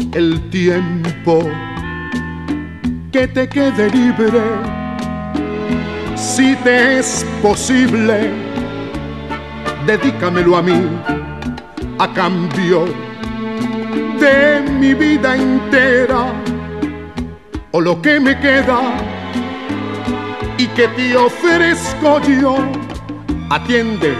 el tiempo que te quede libre, si te es posible, dedícamelo a mí, a cambio de mi vida entera, o lo que me queda y que te ofrezco yo. Atiende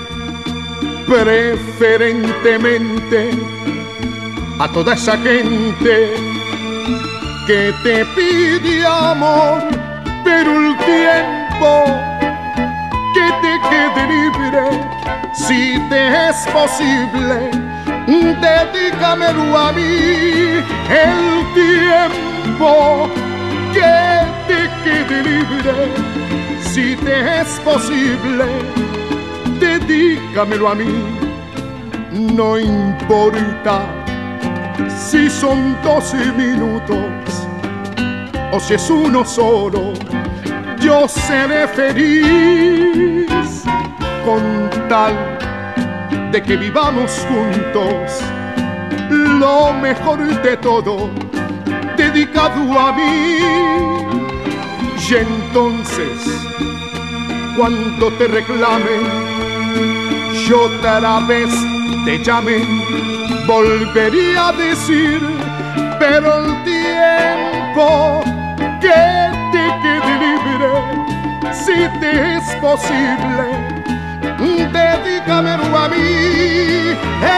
preferentemente a toda esa gente que te pide amor, pero el tiempo que te quede libre, si te es posible, dedícamelo a mí. El tiempo que te quede libre, si te es posible, dedícamelo a mí. No importa si son 12 minutos o si es uno solo, yo seré feliz con tal de que vivamos juntos lo mejor de todo, dedicado a mí. Y entonces, cuando te reclamen, yo otra vez te llame, volvería a decir, pero el tiempo que te quede libre, si te es posible, dedícamelo a mí.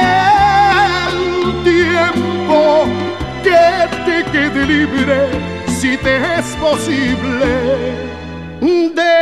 El tiempo que te quede libre, si te es posible,